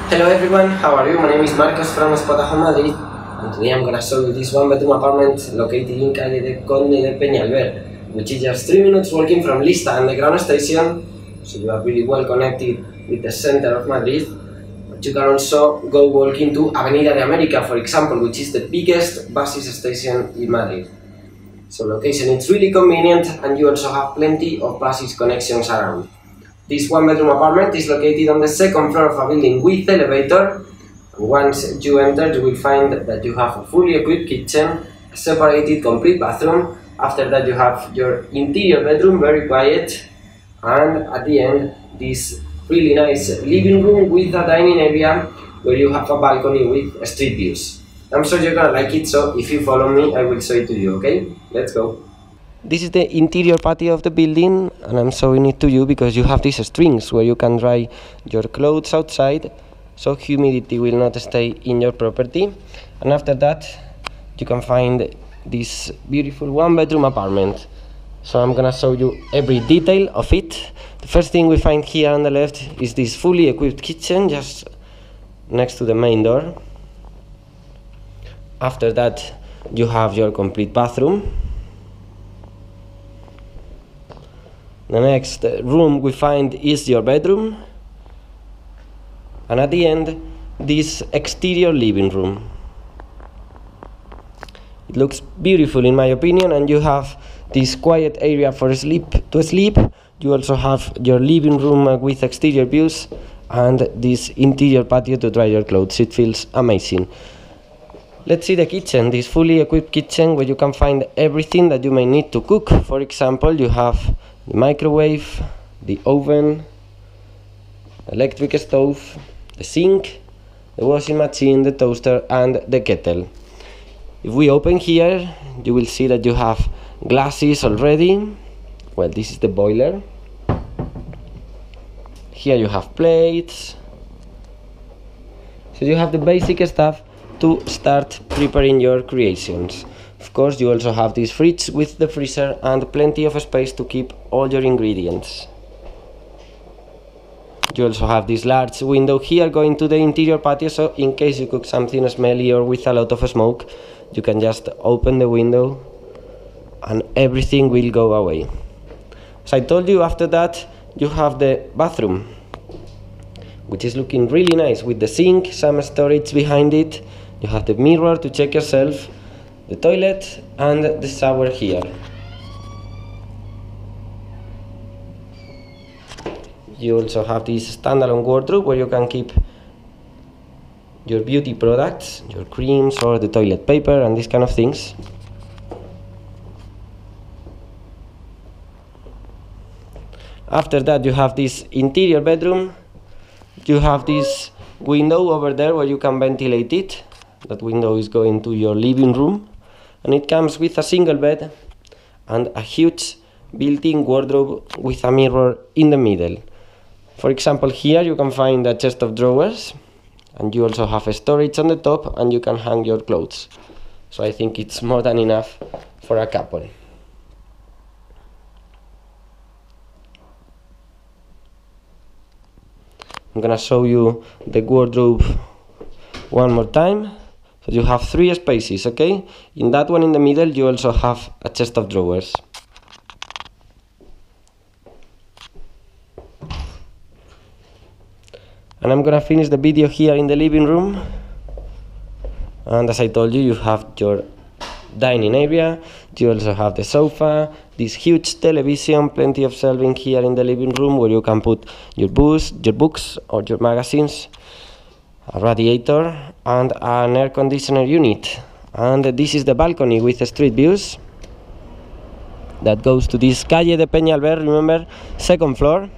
Hello everyone, how are you? My name is Marcos from Espotahome, Madrid, and today I'm gonna show you this one-bedroom apartment located in Calle de Conde de Peñalver, which is just 3 minutes walking from Lista underground station, so you are really well connected with the center of Madrid. But you can also go walking to Avenida de América, for example, which is the biggest buses station in Madrid. So location is really convenient, and you also have plenty of buses connections around. This one-bedroom apartment is located on the second floor of a building with elevator. Once you enter, you will find that you have a fully equipped kitchen, a separated complete bathroom. After that, you have your interior bedroom, very quiet, and at the end, this really nice living room with a dining area where you have a balcony with street views. I'm sure you're gonna like it, so if you follow me, I will show it to you, okay? Let's go. This is the interior patio of the building, and I'm showing it to you because you have these strings where you can dry your clothes outside, so humidity will not stay in your property. And after that, you can find this beautiful one-bedroom apartment. So I'm gonna show you every detail of it. The first thing we find here on the left is this fully equipped kitchen just next to the main door. After that, you have your complete bathroom. The next room we find is your bedroom, and at the end, this exterior living room. It looks beautiful in my opinion, and you have this quiet area for sleep. You also have your living room with exterior views and this interior patio to dry your clothes. It feels amazing. Let's see the kitchen, this fully equipped kitchen where you can find everything that you may need to cook. For example, you have the microwave, the oven, electric stove, the sink, the washing machine, the toaster, and the kettle. If we open here, you will see that you have glasses already. Well, this is the boiler. Here you have plates. So you have the basic stuff to start preparing your creations. Of course, you also have this fridge with the freezer and plenty of space to keep all your ingredients. You also have this large window here going to the interior patio, so in case you cook something smelly or with a lot of smoke, you can just open the window and everything will go away. As I told you, after that you have the bathroom, which is looking really nice with the sink, some storage behind it. You have the mirror to check yourself, the toilet, and the shower here. You also have this standalone wardrobe where you can keep your beauty products, your creams or the toilet paper and these kind of things. After that, you have this interior bedroom. You have this window over there where you can ventilate it. That window is going to your living room, and it comes with a single bed and a huge built-in wardrobe with a mirror in the middle. For example, here you can find a chest of drawers, and you also have a storage on the top, and you can hang your clothes. So I think it's more than enough for a couple. I'm gonna show you the wardrobe one more time. So you have 3 spaces, okay? In that one in the middle, you also have a chest of drawers. And I'm gonna finish the video here in the living room. And as I told you, you have your dining area. You also have the sofa, this huge television, plenty of shelving here in the living room where you can put your books or your magazines, a radiator, and an air conditioner unit. And this is the balcony with the street views that goes to this Calle de Peñalver, remember, second floor.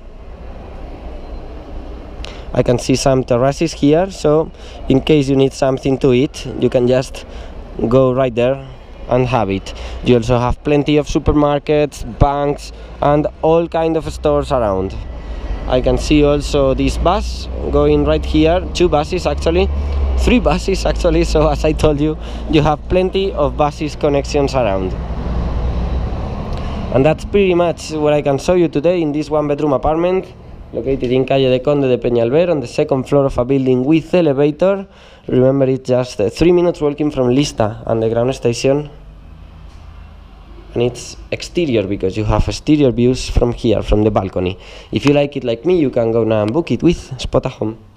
I can see some terraces here, so in case you need something to eat, you can just go right there and have it. You also have plenty of supermarkets, banks, and all kind of stores around. I can see also this bus going right here, 2 buses actually, 3 buses actually, so as I told you, you have plenty of buses connections around. And that's pretty much what I can show you today in this one-bedroom apartment. located in Calle de Conde de Peñalver on the second floor of a building with elevator. Remember, it's just 3 minutes walking from Lista underground station, and it's exterior because you have exterior views from here, from the balcony. If you like it like me, you can go now and book it with Spotahome.